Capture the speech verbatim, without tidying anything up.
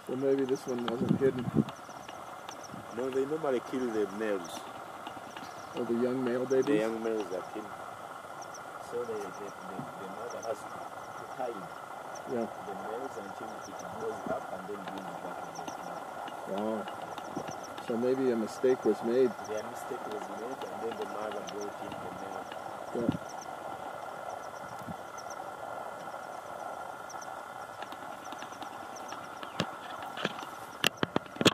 So maybe this one wasn't hidden. No, they normally kill the males. Or the young male babies? The young males are killed. So the, the, the, the mother has to hide yeah. the males until it grows up and then brings it back again. Wow. So maybe a mistake was made. Yeah, a mistake was made and then the mother brought in the male. Yeah.